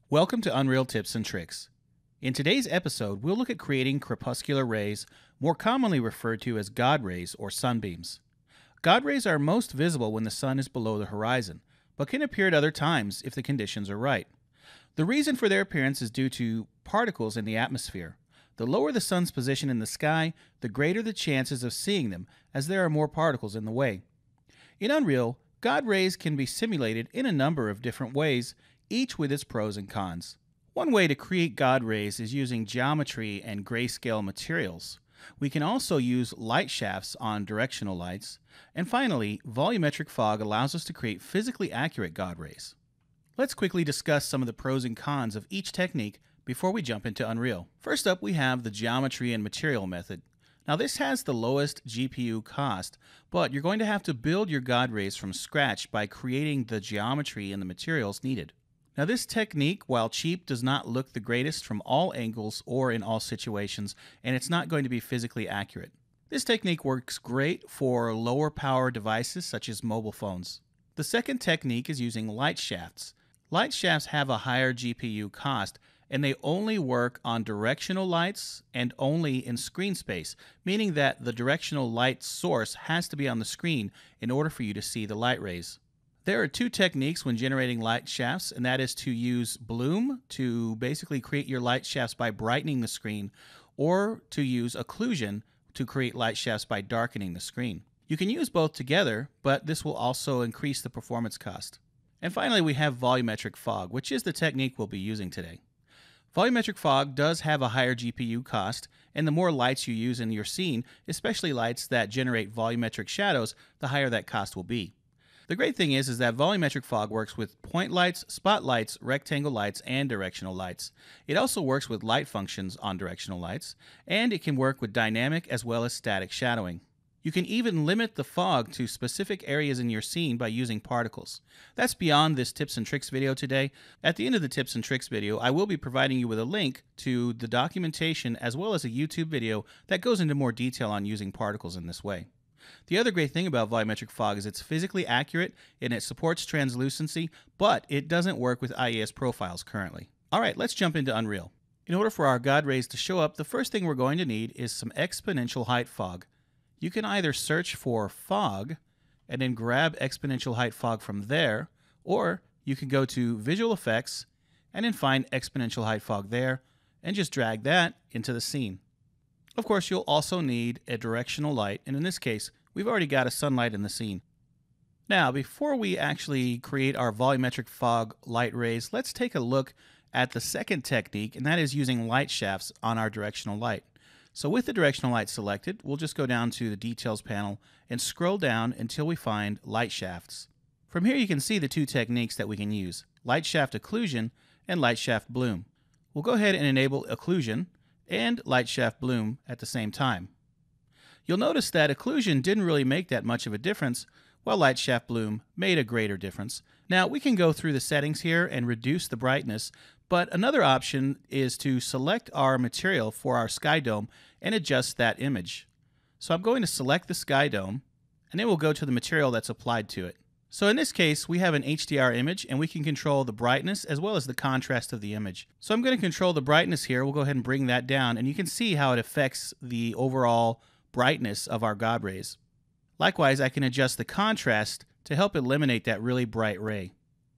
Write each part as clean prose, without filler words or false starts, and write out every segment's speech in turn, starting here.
Welcome to Unreal Tips and Tricks. In today's episode, we'll look at creating crepuscular rays, more commonly referred to as God rays or sunbeams. God rays are most visible when the sun is below the horizon, but can appear at other times if the conditions are right. The reason for their appearance is due to particles in the atmosphere. The lower the sun's position in the sky, the greater the chances of seeing them, as there are more particles in the way. In Unreal, God rays can be simulated in a number of different ways, each with its pros and cons. One way to create God rays is using geometry and grayscale materials. We can also use light shafts on directional lights. And finally, volumetric fog allows us to create physically accurate God rays. Let's quickly discuss some of the pros and cons of each technique before we jump into Unreal. First up, we have the geometry and material method. Now this has the lowest GPU cost, but you're going to have to build your God rays from scratch by creating the geometry and the materials needed. Now this technique, while cheap, does not look the greatest from all angles or in all situations, and it's not going to be physically accurate. This technique works great for lower power devices such as mobile phones. The second technique is using light shafts. Light shafts have a higher GPU cost, and they only work on directional lights and only in screen space, meaning that the directional light source has to be on the screen in order for you to see the light rays. There are two techniques when generating light shafts, and that is to use bloom to basically create your light shafts by brightening the screen, or to use occlusion to create light shafts by darkening the screen. You can use both together, but this will also increase the performance cost. And finally, we have volumetric fog, which is the technique we'll be using today. Volumetric fog does have a higher GPU cost, and the more lights you use in your scene, especially lights that generate volumetric shadows, the higher that cost will be. The great thing is that volumetric fog works with point lights, spotlights, rectangle lights, and directional lights. It also works with light functions on directional lights, and it can work with dynamic as well as static shadowing. You can even limit the fog to specific areas in your scene by using particles. That's beyond this tips and tricks video today. At the end of the tips and tricks video, I will be providing you with a link to the documentation as well as a YouTube video that goes into more detail on using particles in this way. The other great thing about volumetric fog is it's physically accurate and it supports translucency, but it doesn't work with IES profiles currently. Alright, let's jump into Unreal. In order for our God rays to show up, the first thing we're going to need is some exponential height fog. You can either search for fog and then grab exponential height fog from there, or you can go to Visual Effects and then find exponential height fog there and just drag that into the scene. Of course, you'll also need a directional light, and in this case, we've already got a sunlight in the scene. Now, before we actually create our volumetric fog light rays, let's take a look at the second technique, and that is using light shafts on our directional light. So with the directional light selected, we'll just go down to the Details panel and scroll down until we find light shafts. From here, you can see the two techniques that we can use, light shaft occlusion and light shaft bloom. We'll go ahead and enable occlusion and light shaft bloom at the same time. You'll notice that occlusion didn't really make that much of a difference, while light shaft bloom made a greater difference. Now we can go through the settings here and reduce the brightness, but another option is to select our material for our sky dome and adjust that image. So I'm going to select the sky dome, and then we'll go to the material that's applied to it. So in this case, we have an HDR image, and we can control the brightness as well as the contrast of the image. So I'm going to control the brightness here. We'll go ahead and bring that down, and you can see how it affects the overall brightness of our God rays. Likewise, I can adjust the contrast to help eliminate that really bright ray.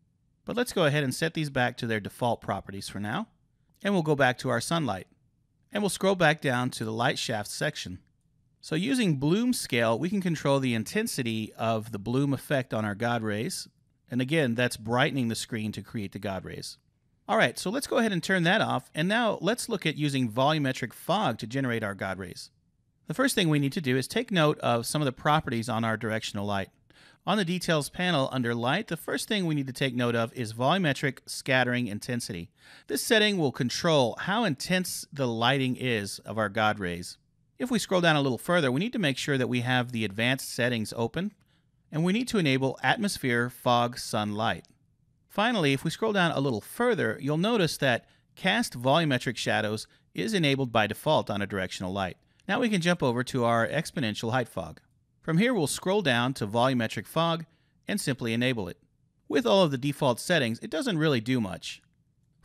But let's go ahead and set these back to their default properties for now, and we'll go back to our sunlight. And we'll scroll back down to the light shaft section. So using bloom scale, we can control the intensity of the bloom effect on our God rays. And again, that's brightening the screen to create the God rays. Alright, so let's go ahead and turn that off. And now let's look at using volumetric fog to generate our God rays. The first thing we need to do is take note of some of the properties on our directional light. On the Details panel under Light, the first thing we need to take note of is volumetric scattering intensity. This setting will control how intense the lighting is of our God rays. If we scroll down a little further, we need to make sure that we have the advanced settings open, and we need to enable atmosphere, fog, sunlight. Finally, if we scroll down a little further, you'll notice that cast volumetric shadows is enabled by default on a directional light. Now we can jump over to our exponential height fog. From here, we'll scroll down to volumetric fog and simply enable it. With all of the default settings, it doesn't really do much.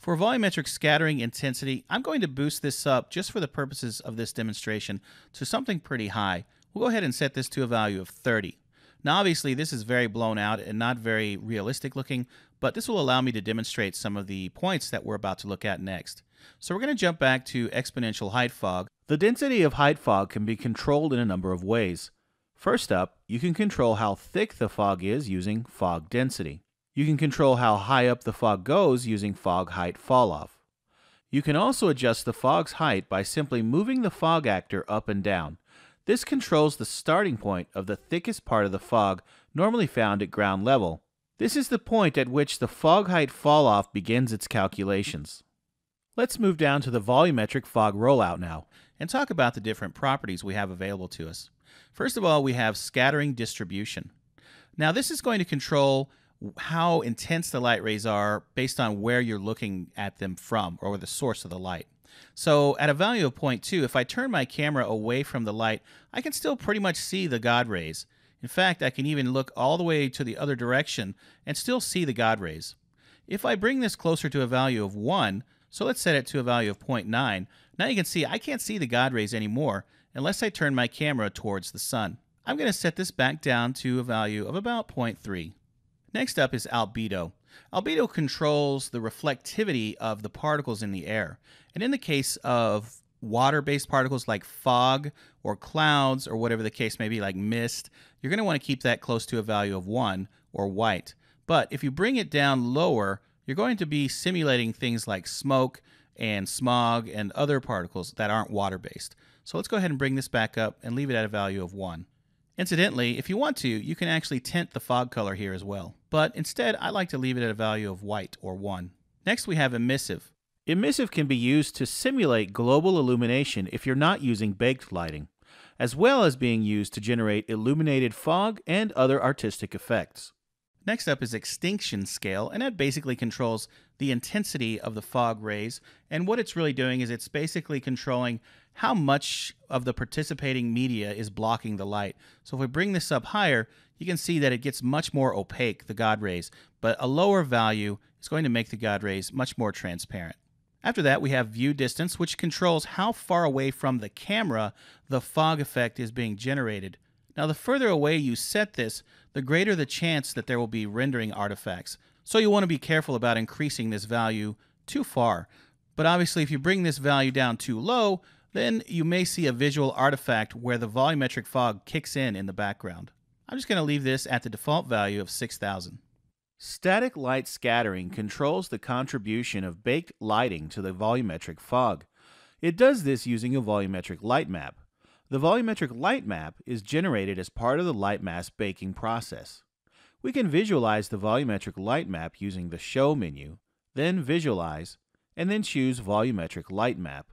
For volumetric scattering intensity, I'm going to boost this up just for the purposes of this demonstration to something pretty high. We'll go ahead and set this to a value of 30. Now obviously this is very blown out and not very realistic looking, but this will allow me to demonstrate some of the points that we're about to look at next. So we're going to jump back to exponential height fog. The density of height fog can be controlled in a number of ways. First up, you can control how thick the fog is using fog density. You can control how high up the fog goes using fog height falloff. You can also adjust the fog's height by simply moving the fog actor up and down. This controls the starting point of the thickest part of the fog normally found at ground level. This is the point at which the fog height falloff begins its calculations. Let's move down to the volumetric fog rollout now and talk about the different properties we have available to us. First of all, we have scattering distribution. Now this is going to control how intense the light rays are based on where you're looking at them from or the source of the light. So at a value of 0.2, if I turn my camera away from the light, I can still pretty much see the God rays. In fact, I can even look all the way to the other direction and still see the God rays. If I bring this closer to a value of 1, so let's set it to a value of 0.9, now you can see I can't see the God rays anymore unless I turn my camera towards the sun. I'm going to set this back down to a value of about 0.3. Next up is albedo. Albedo controls the reflectivity of the particles in the air. And in the case of water-based particles like fog or clouds or whatever the case may be, like mist, you're going to want to keep that close to a value of 1 or white. But if you bring it down lower, you're going to be simulating things like smoke and smog and other particles that aren't water-based. So let's go ahead and bring this back up and leave it at a value of 1. Incidentally, if you want to, you can actually tint the fog color here as well. But instead, I like to leave it at a value of white or 1. Next, we have emissive. Emissive can be used to simulate global illumination if you're not using baked lighting, as well as being used to generate illuminated fog and other artistic effects. Next up is extinction scale, and that basically controls the intensity of the fog rays, and what it's really doing is it's basically controlling how much of the participating media is blocking the light. So if we bring this up higher, you can see that it gets much more opaque, the God rays, but a lower value is going to make the God rays much more transparent. After that, we have view distance, which controls how far away from the camera the fog effect is being generated. Now, the further away you set this, the greater the chance that there will be rendering artifacts. So you want to be careful about increasing this value too far. But obviously, if you bring this value down too low, then you may see a visual artifact where the volumetric fog kicks in the background. I'm just going to leave this at the default value of 6,000. Static light scattering controls the contribution of baked lighting to the volumetric fog. It does this using a volumetric light map. The volumetric light map is generated as part of the light mask baking process. We can visualize the volumetric light map using the Show menu, then Visualize, and then choose Volumetric Light Map.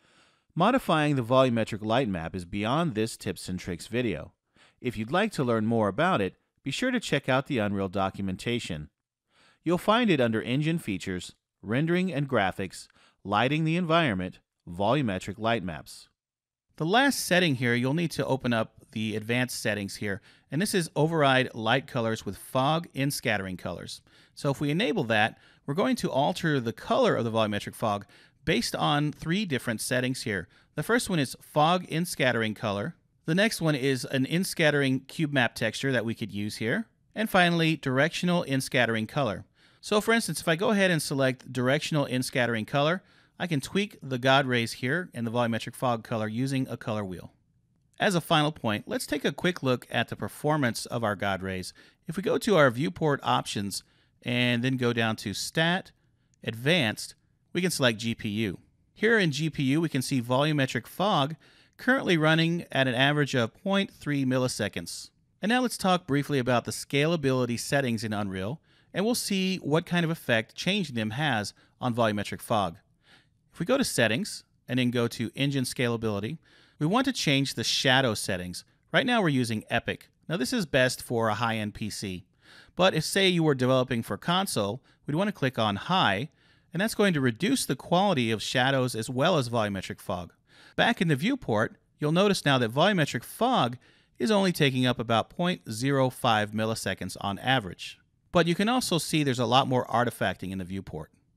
Modifying the volumetric light map is beyond this tips and tricks video. If you'd like to learn more about it, be sure to check out the Unreal documentation. You'll find it under Engine Features, Rendering and Graphics, Lighting the Environment, Volumetric Light Maps. The last setting here, you'll need to open up the advanced settings here, and this is override light colors with fog in scattering colors. So if we enable that, we're going to alter the color of the volumetric fog based on 3 different settings here. The first one is fog in scattering color. The next one is an in-scattering cube map texture that we could use here. And finally, directional in-scattering color. So for instance, if I go ahead and select directional in-scattering color, I can tweak the God rays here and the volumetric fog color using a color wheel. As a final point, let's take a quick look at the performance of our God rays. If we go to our viewport options and then go down to Stat, Advanced, we can select GPU. Here in GPU, we can see volumetric fog currently running at an average of 0.3 milliseconds. And now let's talk briefly about the scalability settings in Unreal, and we'll see what kind of effect changing them has on volumetric fog. If we go to Settings and then go to Engine Scalability, we want to change the shadow settings. Right now we're using Epic. Now this is best for a high-end PC. But if, say, you were developing for console, we'd want to click on High, and that's going to reduce the quality of shadows as well as volumetric fog. Back in the viewport, you'll notice now that volumetric fog is only taking up about 0.05 milliseconds on average. But you can also see there's a lot more artifacting in the viewport.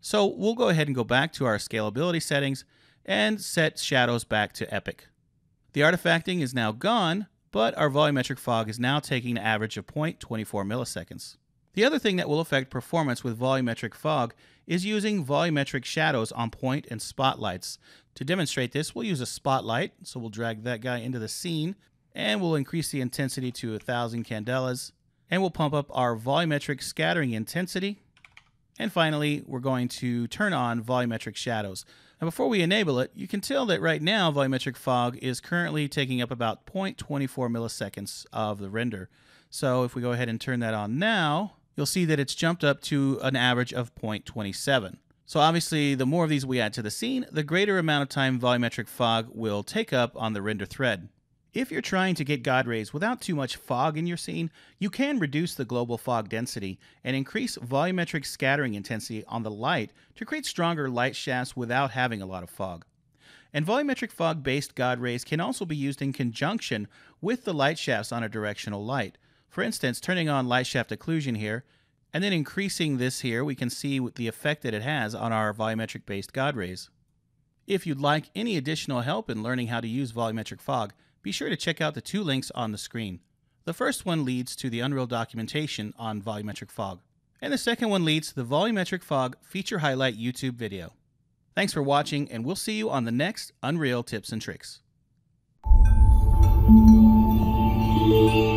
So we'll go ahead and go back to our scalability settings and set shadows back to epic. The artifacting is now gone, but our volumetric fog is now taking an average of 0.24 milliseconds. The other thing that will affect performance with volumetric fog is using volumetric shadows on point and spotlights. To demonstrate this, we'll use a spotlight, so we'll drag that guy into the scene, and we'll increase the intensity to 1000 candelas, and we'll pump up our volumetric scattering intensity. And finally, we're going to turn on volumetric shadows. Now before we enable it, you can tell that right now volumetric fog is currently taking up about 0.24 milliseconds of the render. So if we go ahead and turn that on now, you'll see that it's jumped up to an average of 0.27. So obviously, the more of these we add to the scene, the greater amount of time volumetric fog will take up on the render thread. If you're trying to get God rays without too much fog in your scene, you can reduce the global fog density and increase volumetric scattering intensity on the light to create stronger light shafts without having a lot of fog. And volumetric fog-based God rays can also be used in conjunction with the light shafts on a directional light. For instance, turning on light shaft occlusion here, and then increasing this here, we can see the effect that it has on our volumetric-based God rays. If you'd like any additional help in learning how to use volumetric fog, be sure to check out the 2 links on the screen. The first one leads to the Unreal documentation on volumetric fog, and the second one leads to the volumetric fog feature highlight YouTube video. Thanks for watching, and we'll see you on the next Unreal Tips and Tricks.